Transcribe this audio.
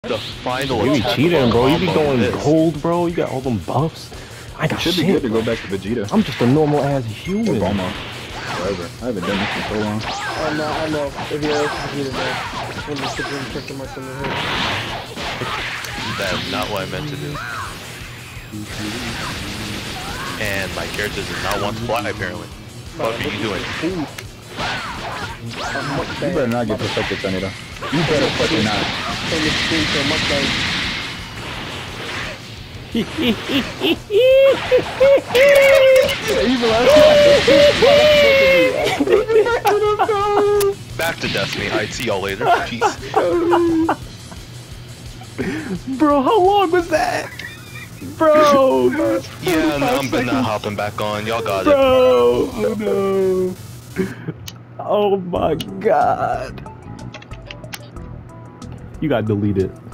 The final You be attack cheating, bro. You be combo going is. gold, bro. You got all them buffs. I got Should shit. be good to go back to Vegeta. I'm just a normal ass human. Obama. Forever. I haven't done this in so long. I know. If you're Vegeta, man. When the Supreme Crystal marks on the head. That's not what I meant to do. And my character does not want to fly, apparently. What are you doing? You better not get perfected, Tanita. You better fucking not. Turn the screen to a mukbang. Back to Destiny. I'd see y'all later. Peace. Bro, how long was that? Bro! Yeah, no, I'm not hopping back on. Y'all got it. Bro! Oh no! Oh my god! You got deleted.